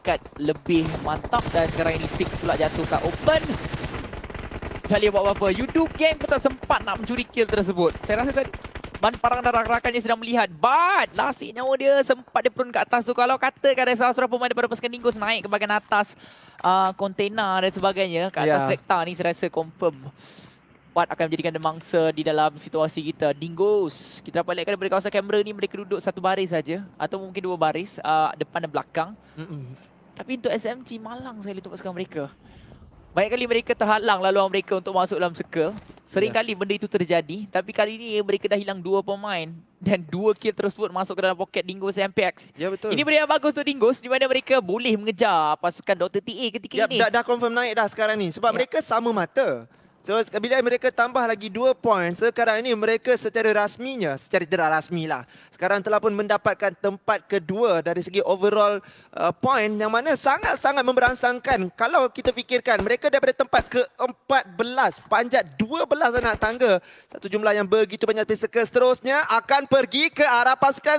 berdekat lebih mantap. Dan sekarang ini Six pula jatuh kat open. Tak boleh buat apa-apa. Yudu Gang pun tak sempat nak mencuri kill tersebut. Saya rasa tadi parang dan rakan-rakannya sedang melihat. But lasik nyawa dia sempat dia turun ke atas tu. Kalau katakan ada salah seorang pemain daripada pasukan Dingus naik ke bahagian atas kontena dan sebagainya, ke atas trekta ni saya rasa confirm Watt akan menjadikan dia mangsa di dalam situasi kita. Dingus, kita dapat lihatkan daripada kawasan kamera ni mereka duduk satu baris saja atau mungkin dua baris, depan dan belakang. Tapi untuk SMG malang sekali untuk pasukan mereka. Banyak kali mereka terhalang laluan mereka untuk masuk dalam circle. Sering kali benda itu terjadi. Tapi kali ini mereka dah hilang 2 pemain. Dan 2 kill tersebut masuk ke dalam poket Dingus MPX. Ya, betul. Ini benda yang bagus untuk Dingus, di mana mereka boleh mengejar pasukan Dr. TA ketika ini. Dah confirm naik dah sekarang ni. Sebab mereka sama mata. So, bila mereka tambah lagi 2 poin, sekarang ini mereka secara tidak rasmi lah. Sekarang telah pun mendapatkan tempat kedua dari segi overall point yang mana sangat-sangat memberangsangkan. Kalau kita fikirkan, mereka daripada tempat ke-14, panjat 12 anak tangga. Satu jumlah yang begitu banyak, tapi seterusnya akan pergi ke arah pasukan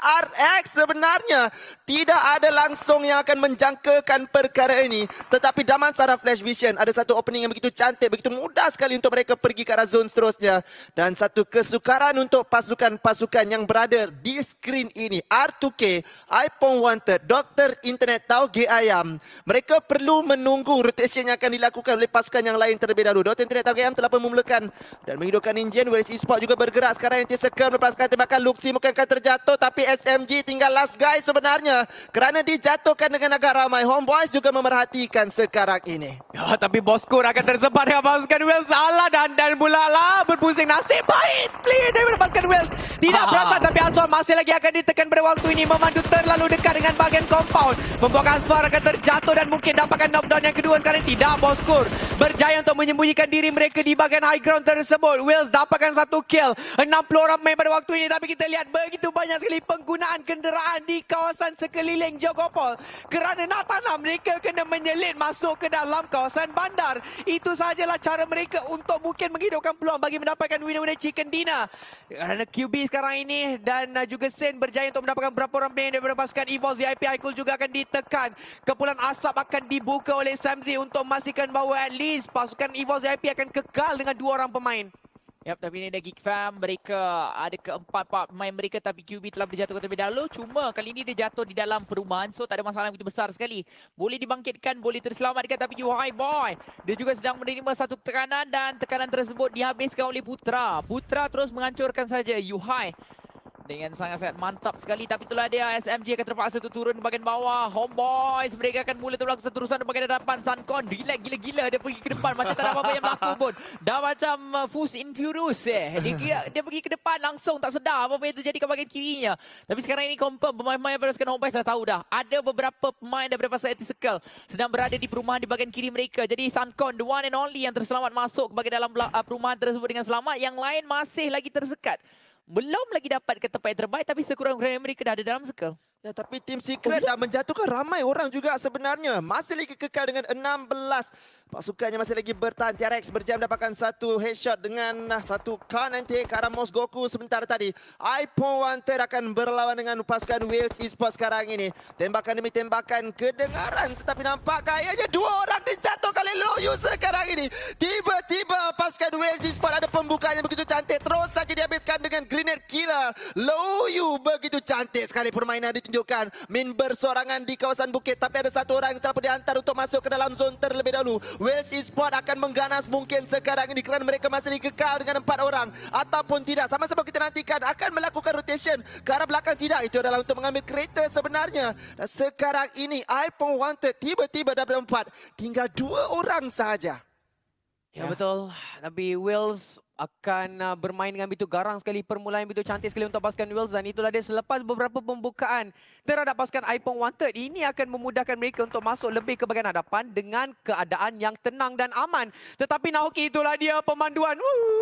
TRX sebenarnya. Tidak ada langsung yang akan menjangkakan perkara ini. Tetapi Damansara Flash Vision ada satu opening yang begitu cantik, begitu mudah sekali untuk mereka pergi ke arah zone seterusnya. Dan satu kesukaran untuk pasukan-pasukan yang berada di skrin ini. R2K, iPhone Wanted, Dr. Internet Tauge Ayam. Mereka perlu menunggu rotation yang akan dilakukan oleh pasukan yang lain terlebih dahulu. Dr. Internet Tauge Ayam telah pun memulakan dan menghidupkan engine. Wales Esports juga bergerak sekarang. Anti-circle melepaskan tembakan. Luxi mungkin akan terjatuh. Tapi SMG tinggal last guy sebenarnya. Kerana dijatuhkan dengan agak ramai. Homeboys juga memerhatikan sekarang ini. Ya, tapi Boskur akan tersebar dengan pasukan Wales. Salah dan pula lah berpusing. Nasib baik play daripada pasukan Wales. Tidak perasan, tapi Aswar masih lagi akan ditekan pada waktu ini. Memandu terlalu dekat dengan bahagian compound. Membuat Aswar akan terjatuh dan mungkin dapatkan knockdown yang kedua. Sekarang tidak, Boskur berjaya untuk menyembunyikan diri mereka di bahagian high ground tersebut. Wales dapatkan satu kill. 60 orang main pada waktu ini. Tapi kita lihat begitu banyak sekali penggunaan kenderaan di kawasan sekeliling Jogopol. Kerana nak tanam, mereka kena menyelit masuk ke dalam kawasan bandar. Itu sahajalah cara mereka untuk mungkin menghidupkan peluang bagi mendapatkan winner-winner chicken dinner. Kerana QB sekarang ini dan juga Sen berjaya untuk mendapatkan beberapa orang player daripada pasukan EVOS. VIP Aikul juga akan ditekan. Kepulan asap akan dibuka oleh Samzi untuk memastikan bahawa at least pasukan EVOS VIP akan kekal dengan 2 orang pemain. Yap, tapi ini ada Geek Fam. Mereka ada keempat pemain mereka, tapi QB telah dijatuhkan terlebih dahulu. Cuma kali ini dia jatuh di dalam perumahan. So tak ada masalah yang begitu besar sekali. Boleh dibangkitkan, boleh terselamatkan. Tapi Yuhai Boy, dia juga sedang menerima satu tekanan. Dan tekanan tersebut dihabiskan oleh Putra. Putra terus menghancurkan saja Yuhai dengan sangat-sangat mantap sekali. Tapi itulah dia, SMG akan terpaksa turun di bahagian bawah. Homeboys mereka akan mula terlaku seterusan di bahagian depan. Suncon relax gila-gila, dia pergi ke depan macam tak ada apa-apa yang berlaku pun. Dah macam Fast and Furious dia pergi ke depan langsung, tak sedar apa-apa yang terjadi ke bahagian kirinya. Tapi sekarang ini confirm pemain-pemain daripada pasukan Homeboys dah tahu dah. Ada beberapa pemain daripada pasukan Anti-Circle sedang berada di perumahan di bahagian kiri mereka. Jadi Suncon, the one and only yang terselamat masuk ke bahagian dalam perumahan tersebut dengan selamat. Yang lain masih lagi tersekat. Belum lagi dapat ke tempat yang terbaik, tapi sekurang-kurangnya mereka dah ada dalam circle. Ya, tapi Team Secret dah menjatuhkan ramai orang juga sebenarnya. Masih lagi kekal dengan 16. Pasukannya masih lagi bertahan. TRX berjaya mendapatkan satu headshot dengan satu kan nanti ke arah Mosgoku sebentar tadi. iPhone Wanted akan berlawan dengan pasukan Wales Esports sekarang ini. Tembakan demi tembakan kedengaran. Tetapi nampak kayaknya 2 orang dijatuhkan oleh Loyu sekarang ini. Tiba-tiba pasukan Wales Esports ada pembukaan yang begitu cantik. Terus saja dihabiskan dengan grenade killer. Loyu begitu cantik sekali permainan ditunjukkan. Min bersorangan di kawasan bukit. Tapi ada satu orang yang telah dihantar untuk masuk ke dalam zone terlebih dahulu. Wales Esports akan mengganas mungkin sekarang ini kerana mereka masih kekal dengan 4 orang. Ataupun tidak. Sama-sama kita nantikan akan melakukan rotation ke arah belakang. Tidak. Itu adalah untuk mengambil kereta sebenarnya. Dan sekarang ini iPhone Wanted tiba-tiba dah berempat. Tinggal 2 orang sahaja. Ya, betul. Tapi Wales akan bermain dengan begitu garang sekali. Permulaan begitu cantik sekali untuk pasukan Wales. Dan itulah dia, selepas beberapa pembukaan terhadap pasukan iPhone Wanted, ini akan memudahkan mereka untuk masuk lebih ke bahagian hadapan dengan keadaan yang tenang dan aman. Tetapi Naoki, itulah dia pemanduan.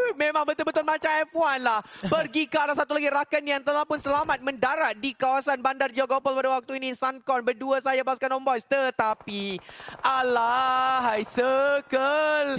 Memang betul-betul macam F1 lah. Pergi ke arah satu lagi rakan yang telah pun selamat mendarat di kawasan Bandar Jogopol pada waktu ini. Suncon berdua saja pasukan Homeboys. Tetapi alahai Circle.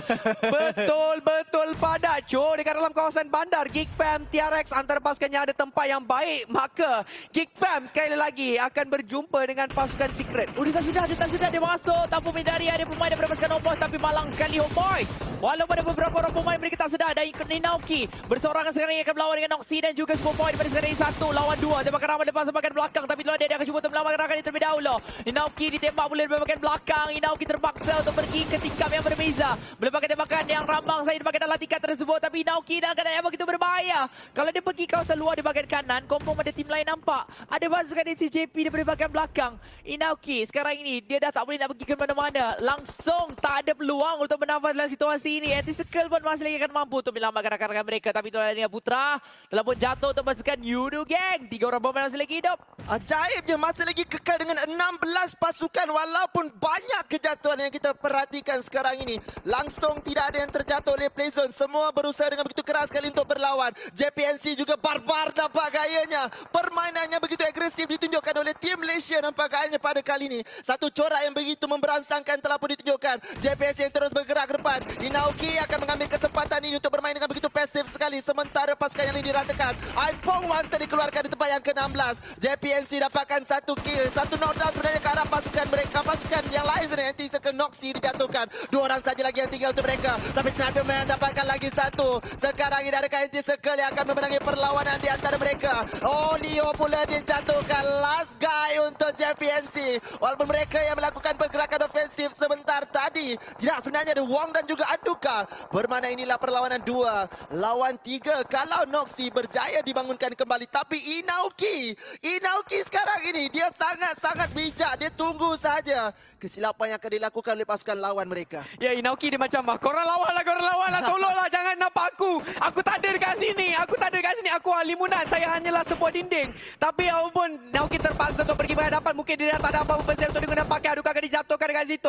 Betul-betul padat Cuk dekat dalam kawasan bandar. Geek Fam, TRX antara pasukan yang ada tempat yang baik. Maka Geek Fam sekali lagi akan berjumpa dengan pasukan Secret. Dia tak sedar dia masuk tanpa menyedari ada pemain daripada pasukan Homeboys, tapi malang sekali Homeboys. Walaupun ada beberapa orang pemain mereka tak sedar, dan Inauki berseorangan sekarang akan melawan dengan Noxy dan juga Sport Point daripada sekarang ini 1 lawan 2. Tembakan ramai depan sebahagian belakang, tapi itulah dia akan cuba untuk melawan rakan ini terlebih dahulu. Inauki ditembak boleh dari bahagian belakang. Inauki terpaksa untuk pergi ke tingkap yang berbeza. Melepaskan tembakan yang rambang saya di bahagian dalam tingkap tersebut, tapi Inauki dalam keadaan yang begitu berbahaya. Kalau dia pergi kawasan luar di bahagian kanan, confirm ada tim lain nampak. Ada pasukan CJP daripada bahagian belakang. Inauki sekarang ini dia dah tak boleh nak pergi ke mana-mana. Langsung tak ada peluang untuk bernafas dalam situasi ini. Anti-Circle pun masih lagi akan mampu untuk menyelamatkan rakan-rakan mereka. Tapi itulah dia Putra telah pun jatuh untuk pasukan Yudu Gang. 3 orang pemain masih lagi hidup. Ajaibnya masih lagi kekal dengan 16 pasukan walaupun banyak kejatuhan yang kita perhatikan sekarang ini. Langsung tidak ada yang terjatuh oleh Playzone. Semua berusaha dengan begitu keras sekali untuk berlawan. JPNC juga barbar nampak gayanya. Permainannya begitu agresif ditunjukkan oleh tim Malaysia nampak gayanya pada kali ini. Satu corak yang begitu memberangsangkan telah pun ditunjukkan. JPNC yang terus bergerak ke depan. Inauki akan mengambil kesempatan ini untuk bermain dengan begitu pasif sekali. Sementara pasukan yang lain diratakan. Aipong Wanter dikeluarkan di tempat yang ke-16. JPNC dapatkan 1 kill. 1 knockdown sebenarnya ke arah pasukan mereka. Pasukan yang lain sebenarnya Anti-Circle Noxy dijatuhkan. 2 orang saja lagi yang tinggal untuk mereka. Tapi Sniperman dapatkan lagi 1. Sekarang ini adakah Anti-Circle yang akan memenangi perlawanan di antara mereka. Leo pula dijatuhkan. Last guy untuk JPNC. Walaupun mereka yang melakukan pergerakan ofensif sebentar tadi. Tidak, sebenarnya ada Wong dan juga Aduka. Bermana inilah perlawanan 2 lawan 3. Kalau Noxy berjaya dibangunkan kembali. Tapi Inauki sekarang ini dia sangat-sangat bijak. Dia tunggu saja kesilapan yang akan dilakukan oleh pasukan lawan mereka. Ya, Inauki dia macam, korang lawan lah. Tolonglah, jangan nampak aku. Aku tak ada dekat sini. Aku limunan. Saya hanyalah sebuah dinding. Tapi walaupun Nauki terpaksa untuk pergi berhadapan, mungkin dia dah tak ada apa-apa persen untuk digunakan pakai. Aduh, akan dijatuhkan dekat situ.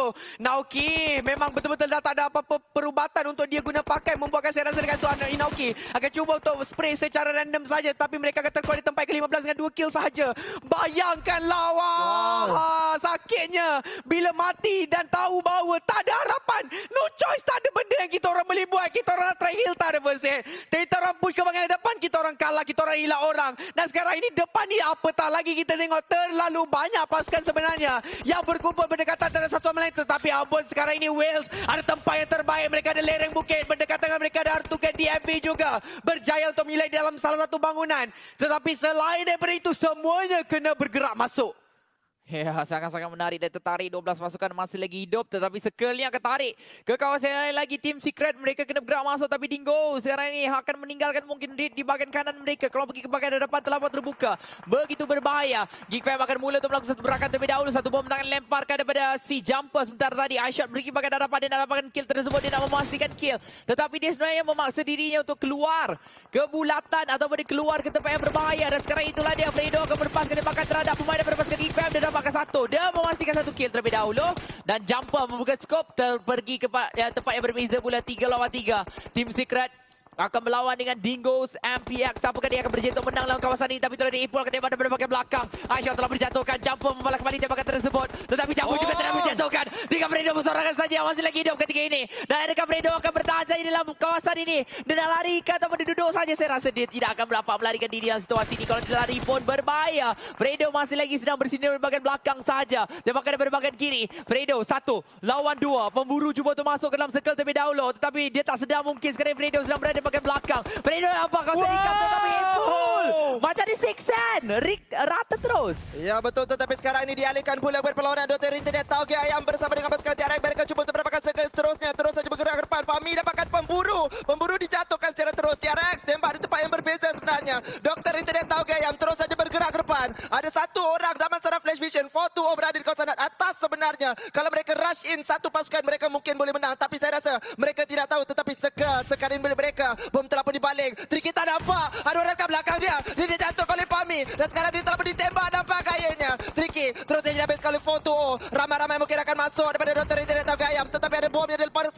Nauki memang betul-betul dah tak ada apa-apa perubatan untuk dia guna pakai. Membuatkan saya rasa dekat tu Inauki akan cuba untuk spray secara random saja. Tapi mereka akan terkuat di tempat ke-15 dengan 2 kill sahaja. Bayangkan lawan. Sakitnya bila mati dan tahu bahawa tak ada harapan. No choice, tak ada benda yang kita orang boleh buat. Kita orang nak try heal, tak ada persen. Kita orang push ke bahagian depan, kita orang kalah, kita orang hilang orang. Dan sekarang ini depan ni apatah lagi kita tengok terlalu banyak pasukan sebenarnya yang berkumpul berdekatan antara satu sama lain. Tetapi Ambon sekarang ini Wales ada tempat yang terbaik. Mereka ada lereng bukit, berdekatan dengan mereka ada Artukan DMV juga. Berjaya untuk milih dalam salah satu bangunan. Tetapi selain daripada itu, semuanya kena bergerak masuk. Ya, sangat-sangat menarik dan tertarik. 12 pasukan masih lagi hidup, tetapi Circle ni akan tarik ke kawasan lain lagi. Tim Secret mereka kena bergerak masuk, tapi Dingo sekarang ini akan meninggalkan mungkin di bahagian kanan mereka. Kalau pergi ke bahagian depan telah pun terbuka. Begitu berbahaya. Geek Fam akan mula untuk melakukan satu gerakan terlebih dahulu. Satu bom tangan lemparkan daripada si Jumper sebentar tadi. iShot pergi bahagian hadapan, dia nak dapatkan kill tersebut. Dia nak memastikan kill. Tetapi dia sebenarnya memaksa dirinya untuk keluar ke bulatan ataupun dia keluar ke tempat yang berbahaya. Dan sekarang itulah dia. Fredo akan melepaskan tembakan terhadap pemain daripada pasukan Geek Fam. Dia dapatkan 1. Dia memastikan 1 kill terlebih dahulu. Dan Jumper membuka skop pergi ke tempat yang berbeza pula. 3 lawan 3. Tim Secret akan melawan dengan Dingoes MPX. Apakah dia akan berjaya untuk menang dalam kawasan ini? Tapi itulah dia Ipul akan tembak daripada bahagian belakang. iShot telah dijatuhkan. Jumper membalas kembali tembakan tersebut. Tetapi Jumper juga tidak dijatuhkan. 3 Fredo bersorangan saja yang masih lagi hidup ketika ini. Dan adakah Fredo akan bertahan saja dalam kawasan ini? Dia nak lari ke atau duduk saja? Saya rasa dia tidak akan dapat melarikan diri dalam situasi ini. Kalau dia lari pun berbahaya. Fredo masih lagi sedang bersinar di bahagian belakang saja. Tembakan daripada bahagian kiri. Fredo 1 lawan 2. Pemburu cuba untuk masuk ke dalam circle terlebih dahulu. Tetapi dia tak sedar mungkin sekarang Fredo sedang berada di bahagian belakang. Fredo nampak kawasan ikan tetapi Ipul macam di Sixen. Rata terus. Ya betul, tetapi sekarang ini dialihkan pula buat perlawanan Dr. Internet Tauge Ayam bersama dengan pasukan TRX. Mereka cuba untuk mendapatkan circle seterusnya. Terus saja bergerak ke depan. Fahmi dapatkan pemburu. Pemburu dijatuhkan secara terus. TRX tembak di tempat yang berbeza sebenarnya. Dr. Internet Tauge Ayam terus saja bergerak ke depan. Ada 1 orang dalam saraf flash vision. 4-2 berada di kawasan atas sebenarnya. Kalau mereka rush in satu pasukan, mereka mungkin boleh menang. Tapi saya rasa mereka tidak tahu. Tetapi sekarang ini mereka bom telah pun dibalik. Triki tak nampak. Ada orang kat belakang dia. Dia dijatuh oleh Fahmi. Dan sekarang dia telah pun ditembak. Nampak gayanya. Triki terus saja habis kali 4-2. Ramai-ramai mungkin akan masuk daripada Dr. Internet Tauge Ayam. Tetapi ada bom yang dilepaskan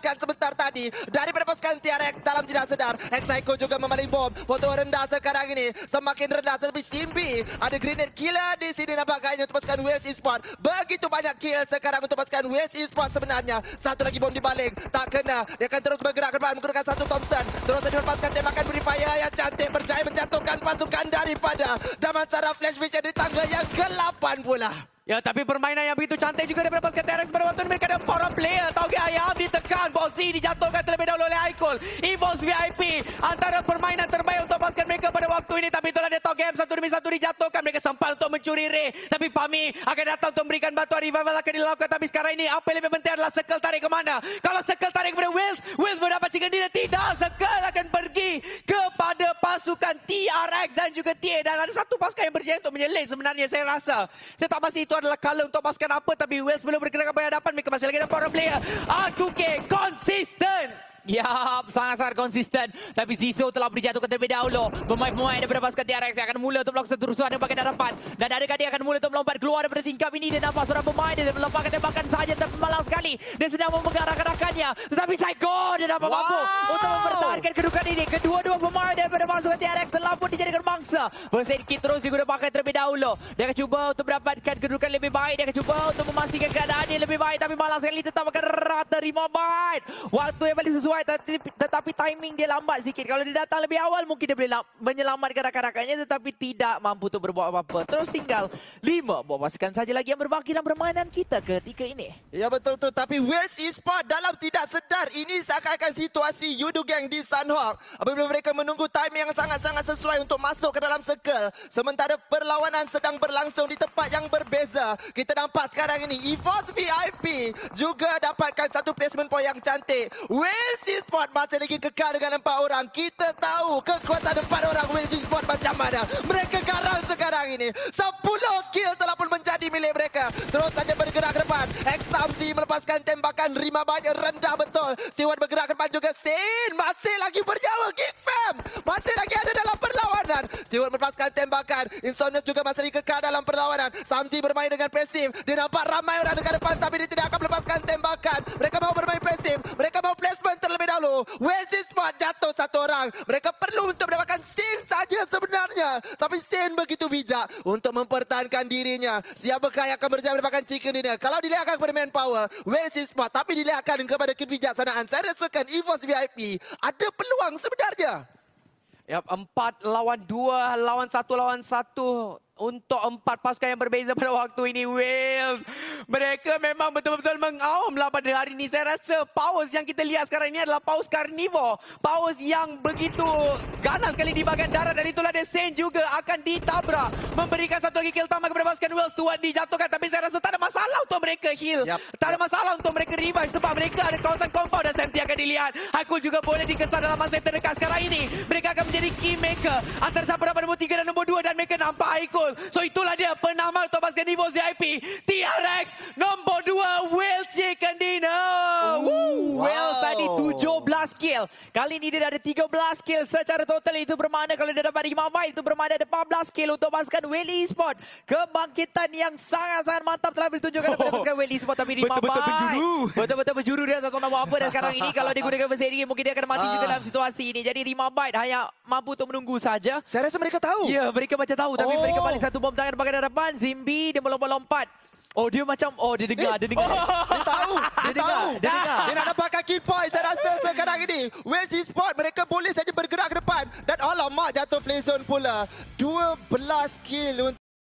dilepaskan sebentar tadi daripada pasukan TRX dalam tidak sedar. Exaico juga memaling bom. Foto rendah sekarang ini, semakin rendah, tetapi Simbi ada grenade killer di sini nampaknya untuk pasukan Wales Esports. Begitu banyak kill sekarang untuk pasukan Wales Esports sebenarnya. Satu lagi bom dibaling, tak kena. Dia akan terus bergerak ke depan menggunakan satu Thompson. Terus saja melepaskan tembakan Free Fire yang cantik, berjaya menjatuhkan pasukan daripada Damansara Flash Vision di tangga yang ke-8 pula. Ya, tapi permainan yang begitu cantik juga daripada pasukan TRX pada waktu mereka ada para player. Tauge Ayam ditekan, Bozi dijatuhkan terlebih dahulu oleh Aikul. EVOS VIP antara permainan terbaik untuk pasukan mereka pada waktu ini. Tapi itulah dia Tauge satu demi satu dijatuhkan. Mereka sempat untuk mencuri Ray. Tapi Pami akan datang untuk memberikan bantuan revival akan dilakukan. Tapi sekarang ini apa yang lebih penting adalah Circle tarik ke mana? Kalau Circle tarik kepada Wales, Wales mendapat chicken dinner. Tidak, Circle akan pergi kepada pasukan TRX dan juga TA. Dan ada satu pasukan yang berjaya untuk menyelit sebenarnya saya rasa. Saya tak pasti itu adalah color untuk pasukan apa, tapi Wales belum bergerak ke hadapan. Mereka masih lagi ada para player. R2K konsisten. Yap, sangat-sangat konsisten. Tapi Zizo telah dijatuhkan terlebih dahulu. Pemain-pemain daripada pasukan TRX yang akan mula untuk melakukan kerusuhan di bagian hadapan. Dan adakah dia akan mula untuk melompat keluar daripada tingkap ini. Dia nampak seorang pemain. Dia melompatkan tembakan sahaja tapi malang sekali. Dia sedang memegang rakan-rakannya. Tetapi Psycho dia dapat mampu untuk mempertahankan kedudukan ini. Kedua-dua pemain daripada pasukan TRX telah pun dijadikan mangsa. First aid kit terus digunakan pakai terlebih dahulu. Dia akan cuba untuk mendapatkan kedudukan lebih baik. Dia akan cuba untuk memastikan keadaan dia lebih baik. Tapi malang sekali tetap akan rata 5 byte. Waktu yang paling sesuai. Tetapi timing dia lambat sikit. Kalau dia datang lebih awal mungkin dia boleh menyelamatkan rakan-rakannya, tetapi tidak mampu untuk berbuat apa-apa. Terus tinggal 5 buah pasukan saja lagi yang berbaki dalam permainan kita ketika ini. Ya betul tu, tapi Wales Esports dalam tidak sedar ini seakan-akan situasi Yudu Gang di Sunhawk apabila mereka menunggu timing yang sangat-sangat sesuai untuk masuk ke dalam circle. Sementara perlawanan sedang berlangsung di tempat yang berbeza. Kita nampak sekarang ini EVOS VIP juga dapatkan satu placement point yang cantik. Wales Esports masih lagi kekal dengan 4 orang. Kita tahu kekuatan 4 orang Wales Esports macam mana. Mereka garang sekarang ini. 10 kill telah pun menjadi milik mereka. Terus saja bergerak ke depan. Examsi melepaskan tembakan 5 byte rendah betul. Stewart bergerak ke depan juga. Sin masih lagi bernyawa. Geek Fam masih lagi ada dalam perlawanan. Stewart melepaskan tembakan. Insomnius juga masih lagi kekal dalam perlawanan. Samsi bermain dengan pasif. Dia nampak ramai orang dekat depan tapi dia tidak akan melepaskan tembakan. Mereka mau bermain pasif. Mereka mau placement terlebih dahulu. Wales Esports jatuh 1 orang. Mereka perlu untuk mendapatkan Sin saja sebenarnya. Tapi Sin begitu bijak untuk mempertahankan dirinya. Siapakah yang akan berjaya mendapatkan chicken dinner? Kalau dilihatkan kepada manpower, Wales Esports. Tapi dilihatkan kepada kebijaksanaan. Saya rasakan EVOS VIP ada peluang sebenarnya. Ya, 4 lawan 2, lawan 1 lawan 1. Untuk 4 pasukan yang berbeza pada waktu ini, Wales. Mereka memang betul-betul mengaumlah pada hari ini. Saya rasa paus yang kita lihat sekarang ini adalah paus karnivor. Paus yang begitu ganas sekali di bahagian darat. Dan itulah dia Saint juga akan ditabrak. Memberikan satu lagi kill tambah kepada pasukan Wales. Stuart dijatuhkan. Tapi saya rasa tak ada masalah untuk mereka heal. Tak ada masalah untuk mereka revive. Sebab mereka ada kawasan compound dan SMC akan dilihat. Haikul juga boleh dikesan dalam masa yang terdekat sekarang ini. Mereka akan menjadi key maker antara siapa dapat nombor 3 dan nombor 2. Dan mereka nampak Haikul. So itulah dia penama untuk pasukan EVOS VIP. TRX nombor 2 Wales Chicken Dinner. Wales tadi 17 kill. Kali ini dia ada 13 kill secara total. Itu bermakna kalau dia dapat 5 byte, itu bermakna ada 14 kill untuk pasukan Wales Esports. Kebangkitan yang sangat-sangat mantap telah ditunjukkan kepada pasukan Wales Esports. Tapi 5 betul-betul penjuru. Betul-betul penjuru. Dia tak tahu nak buat apa. Dan sekarang ini kalau dia gunakan versi ini mungkin dia akan mati juga dalam situasi ini. Jadi 5 byte hanya mampu untuk menunggu saja. Saya rasa mereka tahu. Ya, mereka macam tahu. Tapi mereka balik satu bom tangan bagian hadapan. Zimbi dia melompat-lompat. Oh, dia macam dia dengar. Dia tahu. Dia tahu. Dia nak dapatkan kill point. Saya rasa sekarang ini Wales Esports mereka boleh saja bergerak ke depan. Dan alamak jatuh play zone pula. 12 kill